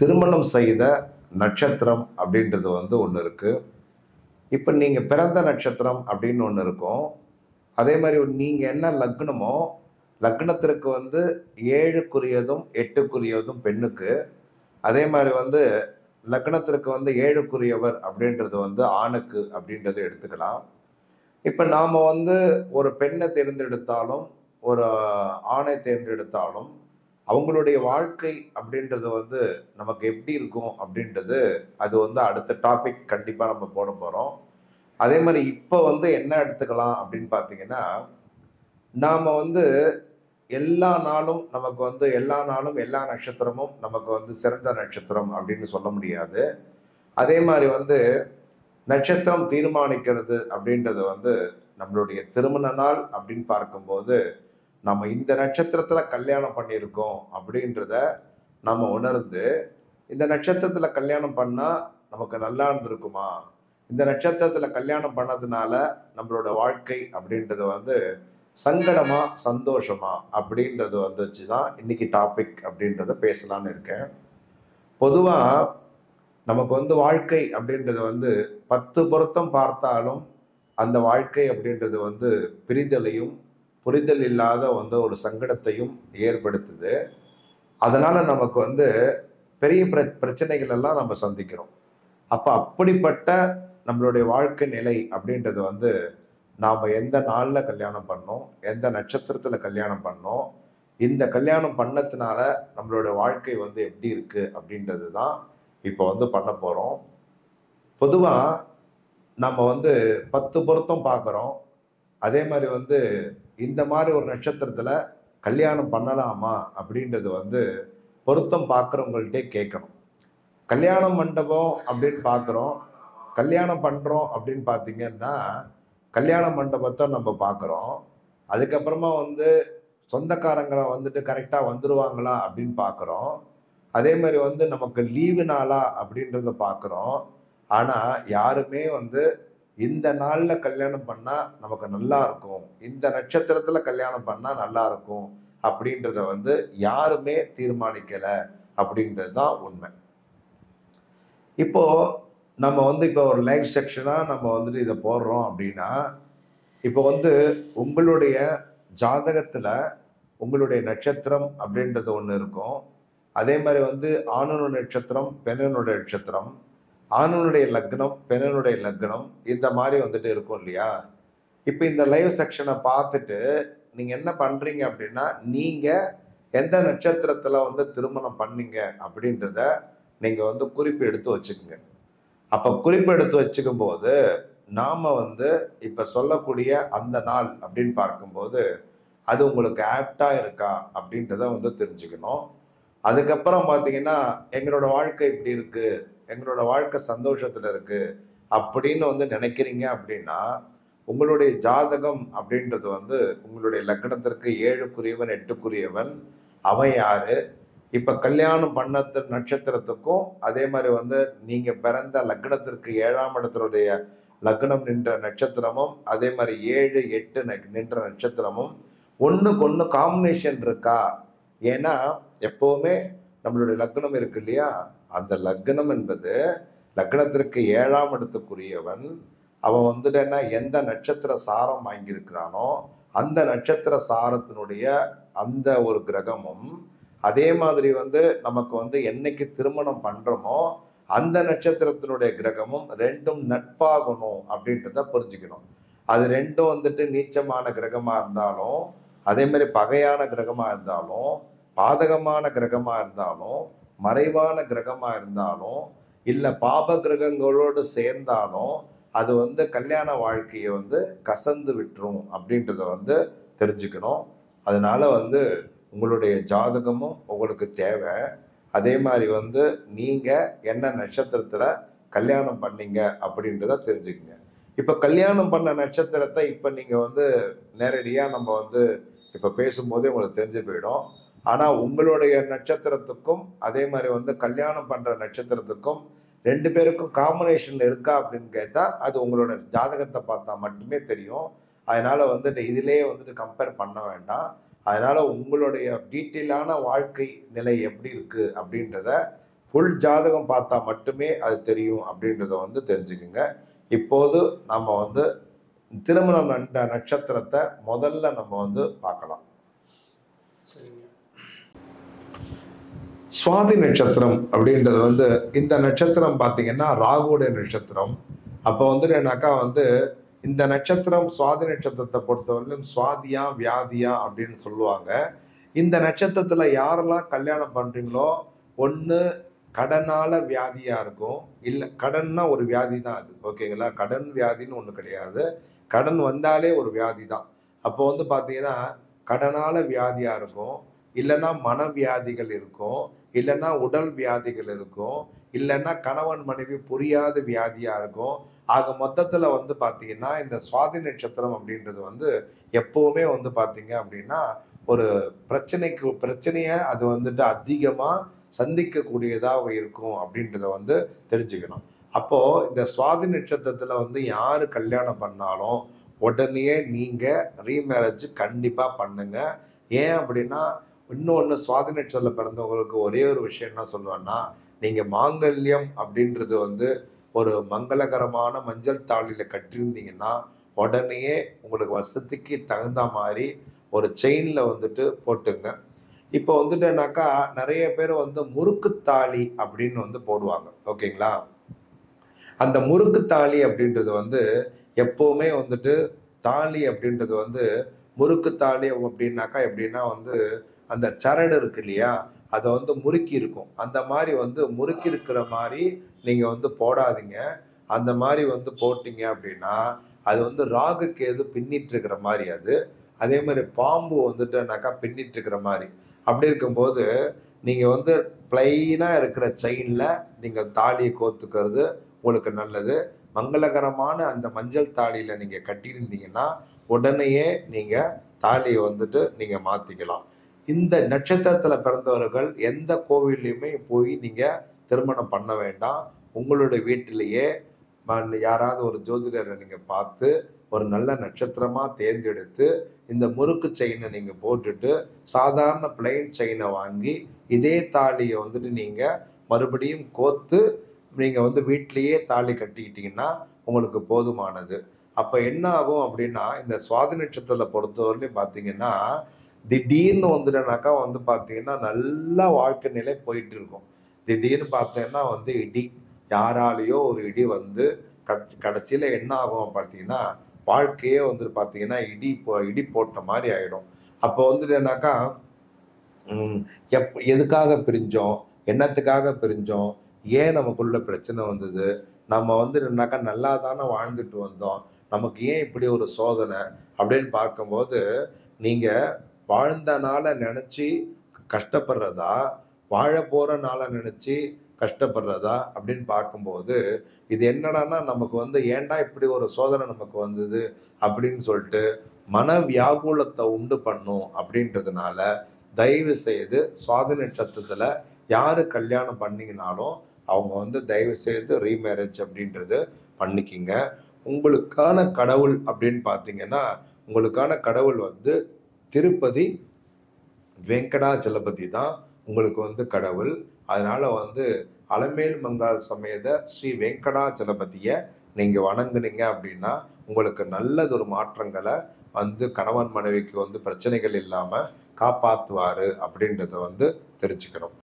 திருமணம் செய்த நட்சத்திரம் அப்படின்றது ஒன்று இருக்குது. இப்போ நீங்கள் பிறந்த நட்சத்திரம் அப்படின்னு ஒன்று இருக்கும். அதே மாதிரி நீங்கள் என்ன லக்னமோ, லக்னத்திற்கு 7க்குரியதும் 8க்குரியதும் பெண்ணுக்கு. அதே மாதிரி லக்னத்திற்கு 7க்குரியவர் அப்படின்றது ஆணுக்கு அப்படின்றத எடுத்துக்கலாம். இப்போ நாம் ஒரு பெண்ணை தேர்ந்தெடுத்தாலும் ஒரு ஆணை தேர்ந்தெடுத்தாலும் அவங்களுடைய வாழ்க்கை அப்படின்றது நமக்கு எப்படி இருக்கும் அப்படின்றது அது அடுத்த டாபிக் கண்டிப்பாக நம்ம போட போகிறோம். அதே மாதிரி இப்போ என்ன எடுத்துக்கலாம் அப்படின்னு பார்த்தீங்கன்னா, நாம் எல்லா நாளும் நமக்கு எல்லா நாளும் எல்லா நட்சத்திரமும் நமக்கு சிறந்த நட்சத்திரம் அப்படின்னு சொல்ல முடியாது. அதே மாதிரி நட்சத்திரம் தீர்மானிக்கிறது அப்படின்றது நம்மளுடைய திருமண நாள் அப்படின்னு பார்க்கும்போது நம்ம இந்த நட்சத்திரத்தில் கல்யாணம் பண்ணியிருக்கோம் அப்படின்றத நம்ம உணர்ந்து, இந்த நட்சத்திரத்தில் கல்யாணம் பண்ணால் நமக்கு நல்லா இருந்திருக்குமா, இந்த நட்சத்திரத்தில் கல்யாணம் பண்ணதுனால நம்மளோட வாழ்க்கை அப்படின்றது சங்கடமா சந்தோஷமா அப்படின்றது வச்சு தான் இன்னைக்கு டாபிக் அப்படின்றத பேசலான்னு இருக்கேன். பொதுவாக நமக்கு வாழ்க்கை அப்படின்றது 10 பொருத்தம் பார்த்தாலும் அந்த வாழ்க்கை அப்படின்றது பிரிதலையும் புரிதல் இல்லாத ஒரு சங்கடத்தையும் ஏற்படுத்துது. அதனால நமக்கு பெரிய பிரச்சனைகள் எல்லாம் நம்ம சந்திக்கிறோம். அப்போ அப்படிப்பட்ட நம்மளுடைய வாழ்க்கை நிலை அப்படின்றது நாம் எந்த நாளில் கல்யாணம் பண்ணோம், எந்த நட்சத்திரத்தில் கல்யாணம் பண்ணோம், இந்த கல்யாணம் பண்ணதுனால நம்மளோட வாழ்க்கை எப்படி இருக்குது அப்படின்றது தான் இப்போ பண்ண போகிறோம். பொதுவாக நம்ம 10 பொருத்தம் பார்க்குறோம். அதே மாதிரி இந்த மாதிரி ஒரு நட்சத்திரத்தில் கல்யாணம் பண்ணலாமா அப்படின்றது பொருத்தம் பார்க்குறவங்கள்ட்டே கேட்கணும். கல்யாண மண்டபம் அப்படின்னு பார்க்குறோம், கல்யாணம் பண்ணுறோம் அப்படின்னு பார்த்தீங்கன்னா கல்யாண மண்டபத்தை நம்ம பார்க்குறோம். அதுக்கப்புறமா சொந்தக்காரங்களை கரெக்டாக வந்துடுவாங்களா அப்படின்னு பார்க்குறோம். அதே மாதிரி நமக்கு லீவு நாளா அப்படின்றத பார்க்குறோம். ஆனால் யாருமே இந்த நாளில் கல்யாணம் பண்ணால் நமக்கு நல்லா இருக்கும், இந்த நட்சத்திரத்தில் கல்யாணம் பண்ணால் நல்லா இருக்கும் அப்படின்றத யாருமே தீர்மானிக்கலை அப்படின்றது தான் உண்மை. இப்போ நம்ம இப்போ ஒரு லைவ் செக்ஷனாக நம்ம இதை போடுறோம் அப்படின்னா, இப்போ உங்களுடைய ஜாதகத்தில் உங்களுடைய நட்சத்திரம் அப்படின்றது ஒன்று இருக்கும். அதே மாதிரி ஆணுடைய நட்சத்திரம், பெண்ணுடைய நட்சத்திரம், ஆணுடைய லக்னம், பெண்ணுடைய லக்னம், இந்த மாதிரி இருக்கும் இல்லையா. இப்போ இந்த லைவ் செக்ஷனை பார்த்துட்டு நீங்கள் என்ன பண்ணுறீங்க அப்படின்னா, நீங்கள் எந்த நட்சத்திரத்தில் திருமணம் பண்ணீங்க அப்படின்றத நீங்கள் குறிப்பு எடுத்து வச்சுக்கோங்க. அப்போ குறிப்பு எடுத்து வச்சுக்கும் போது நாம் இப்போ சொல்லக்கூடிய அந்த நாள் அப்படின்னு பார்க்கும்போது அது உங்களுக்கு ஆப்டாக இருக்கா அப்படின்றத தெரிஞ்சுக்கணும். அதுக்கப்புறம் பார்த்தீங்கன்னா, எங்களோட வாழ்க்கை இப்படி இருக்குது, எங்களோட வாழ்க்கை சந்தோஷத்தில் இருக்குது அப்படின்னு நினைக்கிறீங்க அப்படின்னா, உங்களுடைய ஜாதகம் அப்படின்றது உங்களுடைய லக்னத்திற்கு 7க்குரியவன் 8க்குரியவன் அவன் யாரு, இப்போ கல்யாணம் பண்ண நட்சத்திரத்துக்கும் அதே மாதிரி நீங்கள் பிறந்த லக்னத்திற்கு 7ஆம் இடத்தினுடைய லக்னம் நின்ற நட்சத்திரமும் அதே மாதிரி 7, 8 நின்ற நட்சத்திரமும் ஒன்றுக்கு ஒன்று காம்பினேஷன் இருக்கா. ஏன்னா எப்போவுமே நம்மளுடைய லக்னம் இருக்கு இல்லையா, அந்த லக்னம் என்பது லக்னத்திற்கு 7ஆம் இடத்துக்குரியவன் அவன் என்ன எந்த நட்சத்திர சாரம் வாங்கியிருக்கிறானோ அந்த நட்சத்திர சாரத்தினுடைய அந்த ஒரு கிரகமும், அதே மாதிரி நமக்கு என்னைக்கு திருமணம் பண்ணுறோமோ அந்த நட்சத்திரத்தினுடைய கிரகமும் ரெண்டும் நட்பாகணும் அப்படின்றத புரிஞ்சுக்கணும். அது ரெண்டும் நீச்சமான கிரகமாக இருந்தாலும், அதே மாதிரி பகையான கிரகமாக இருந்தாலும், பாதகமான கிரகமாக இருந்தாலும், மறைவான கிரகமாக இருந்தாலும், இல்லை பாப கிரகங்களோடு சேர்ந்தாலும் அது கல்யாண வாழ்க்கையை கசந்து விட்டுரும் அப்படின்றத தெரிஞ்சுக்கணும். அதனால உங்களுடைய ஜாதகமும் உங்களுக்கு தேவை. அதே மாதிரி நீங்கள் என்ன நட்சத்திரத்தில் கல்யாணம் பண்ணீங்க அப்படின்றத தெரிஞ்சுக்கங்க. இப்போ கல்யாணம் பண்ண நட்சத்திரத்தை இப்போ நீங்கள் நேரடியாக நம்ம இப்போ பேசும்போதே உங்களுக்கு தெரிஞ்சு போயிடும். ஆனால் உங்களுடைய நட்சத்திரத்துக்கும் அதே மாதிரி கல்யாணம் பண்ணுற நட்சத்திரத்துக்கும் 2 பேருக்கும் காம்பினேஷன் இருக்கா அப்படின்னு கேட்டால் அது உங்களோட ஜாதகத்தை பார்த்தா மட்டுமே தெரியும். அதனால் இதிலே கம்பேர் பண்ண வேண்டாம். அதனால் உங்களுடைய டீட்டெயிலான வாழ்க்கை நிலை எப்படி இருக்குது அப்படின்றத ஃபுல் ஜாதகம் பார்த்தா மட்டுமே அது தெரியும் அப்படின்றத வந்து தெரிஞ்சுக்குங்க. இப்போது நம்ம வந்து திருமணம் நட்சத்திரத்தை முதல்ல நம்ம வந்து பார்க்கலாம். சுவாதி நட்சத்திரம் அப்படின்றது வந்து இந்த நட்சத்திரம் பார்த்தீங்கன்னா ராகுடைய நட்சத்திரம். அப்போ வந்து என்னக்கா வந்து இந்த நட்சத்திரம் சுவாதி நட்சத்திரத்தை பொறுத்தவரையிலும் சுவாதியா வியாதியா அப்படின்னு சொல்லுவாங்க. இந்த நட்சத்திரத்துல யாரெல்லாம் கல்யாணம் பண்றீங்களோ ஒன்று கடனால வியாதியா இருக்கும், இல்லை கடன்னா ஒரு வியாதி தான் அது, ஓகேங்களா? கடன் வியாதின்னு ஒன்று கிடையாது, கடன் வந்தாலே ஒரு வியாதி தான். அப்போ வந்து பார்த்தீங்கன்னா கடனால வியாதியா இருக்கும், இல்லைன்னா மனவியாதிகள் இருக்கும், இல்லைன்னா உடல் வியாதிகள் இருக்கும், இல்லைன்னா கணவன் மனைவி புரியாத வியாதியா இருக்கும். ஆக மொத்தத்துல வந்து பாத்தீங்கன்னா இந்த சுவாதி நட்சத்திரம் அப்படின்றது வந்து எப்பவுமே வந்து பாத்தீங்க அப்படின்னா ஒரு பிரச்சனைய அது வந்துட்டு அதிகமா சந்திக்கக்கூடியதா இருக்கும் அப்படின்றத வந்து தெரிஞ்சுக்கணும். அப்போ இந்த சுவாதி நட்சத்திரத்துல வந்து யாரு கல்யாணம் பண்ணாலும் உடனே நீங்க ரீமேரேஜ் கண்டிப்பா பண்ணுங்க. ஏன் அப்படின்னா இன்னொன்று சுவாதி நட்சத்திரத்தில் பிறந்தவங்களுக்கு ஒரே ஒரு விஷயம் என்ன சொல்லுவேன்னா, நீங்கள் மாங்கல்யம் அப்படின்றது வந்து ஒரு மங்களகரமான மஞ்சள் தாளியில் கட்டியிருந்தீங்கன்னா உடனே உங்களுக்கு வசதிக்கு தகுந்த மாதிரி ஒரு செயினில் வந்துட்டு போட்டுங்க. இப்போ வந்துட்டுனாக்கா நிறைய பேர் வந்து முறுக்குத்தாலி அப்படின்னு வந்து போடுவாங்க, ஓகேங்களா? அந்த முறுக்குத்தாலி அப்படின்றது வந்து எப்பவுமே வந்துட்டு தாலி அப்படின்றது வந்து முறுக்குத்தாலி அப்படின்னாக்கா எப்படின்னா வந்து அந்த சரடு இருக்கு இல்லையா, அதை வந்து முறுக்கி இருக்கும். அந்த மாதிரி வந்து முறுக்கி இருக்கிற மாதிரி நீங்க வந்து போடாதீங்க. அந்த மாதிரி வந்து போட்டீங்க அப்படின்னா அது வந்து ராகு கேது பின்னிட்டு இருக்கிற மாதிரி அது. அதே மாதிரி பாம்பு வந்துட்டுனாக்கா பின்னிட்டு இருக்கிற மாதிரி. அப்படி இருக்கும்போது நீங்க வந்து பிளைனா இருக்கிற செயின்ல நீங்க தாலியை கோத்துக்கிறது உங்களுக்கு நல்லது. மங்களகரமான அந்த மஞ்சள் தாலியில நீங்க கட்டியிருந்தீங்கன்னா உடனேயே நீங்க தாலியை வந்துட்டு நீங்க மாத்திக்கலாம். இந்த நட்சத்திரத்துல பிறந்தவர்கள் எந்த கோவில்லையுமே போய் நீங்க திருமணம் பண்ண வேண்டாம். உங்களுடைய வீட்டிலேயே யாராவது ஒரு ஜோதிடரை நீங்க பார்த்து ஒரு நல்ல நட்சத்திரமா தேர்ந்தெடுத்து இந்த முறுக்கு செயினை நீங்க போட்டுட்டு சாதாரண பிளைன் செயினை வாங்கி இதே தாலியை வந்துட்டு நீங்க மறுபடியும் கோத்து நீங்க வந்து வீட்டிலேயே தாலி கட்டிக்கிட்டீங்கன்னா உங்களுக்கு போதுமானது. அப்ப என்ன ஆகும் அப்படின்னா இந்த சுவாதி நட்சத்திரத்தை பொறுத்தவரையிலும் பார்த்தீங்கன்னா திடீர்னு வந்துட்டனாக்கா வந்து பார்த்தீங்கன்னா நல்ல வாழ்க்கை நிலை போயிட்டு இருக்கும். திடீர்னு பார்த்தீங்கன்னா வந்து இடி, யாராலேயோ ஒரு இடி வந்து கடைசியில் என்ன ஆகும் பார்த்தீங்கன்னா வாழ்க்கையே வந்துட்டு பார்த்தீங்கன்னா இடி போட்ட மாதிரி ஆயிடும். அப்போ வந்துட்டுனாக்கா எதுக்காக பிரிஞ்சோம், என்னத்துக்காக பிரிஞ்சோம், ஏன் நமக்குள்ள பிரச்சனை வந்தது, நம்ம வந்துனாக்கா நல்லா தானே வாழ்ந்துட்டு வந்தோம், நமக்கு ஏன் இப்படி ஒரு சோதனை அப்படின்னு பார்க்கும்போது நீங்க வாழ்ந்த நாளை நினைச்சு கஷ்டப்படுறதா, வாழ போற நாளை நினைச்சு கஷ்டப்படுறதா அப்படின்னு பார்க்கும்போது இது என்னடான்னா நமக்கு வந்து ஏன்டா இப்படி ஒரு சோதனை நமக்கு வந்தது அப்படின்னு சொல்லிட்டு மன வியாகுலத்தை உண்டு பண்ணும். அப்படின்றதுனால தயவு செய்து சுவாதி நட்சத்திரத்துல யாரு கல்யாணம் பண்ணீங்கனாலும் அவங்க வந்து தயவு செய்து ரீமேரேஜ் அப்படின்றது பண்ணிக்கிங்க. உங்களுக்கான கடவுள் அப்படின்னு பார்த்தீங்கன்னா உங்களுக்கான கடவுள் வந்து திருப்பதி வெங்கடாச்சலபதி தான் உங்களுக்கு வந்து கடவுள். அதனால வந்து அலமேல் மங்காள் சமேத ஸ்ரீ வெங்கடாச்சலபதியை நீங்க வணங்குனீங்க அப்படின்னா உங்களுக்கு நல்லதொரு மாற்றங்களை வந்து கணவன் மனைவிக்கு வந்து பிரச்சனைகள் இல்லாம காப்பாத்துவாரு அப்படின்றத வந்து தெரிஞ்சுக்கணும்.